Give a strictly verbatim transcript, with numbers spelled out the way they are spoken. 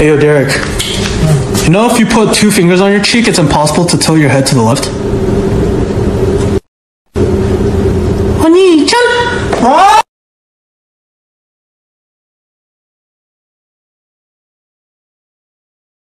Hey, yo, Derek. You know if you put two fingers on your cheek, it's impossible to tilt your head to the left?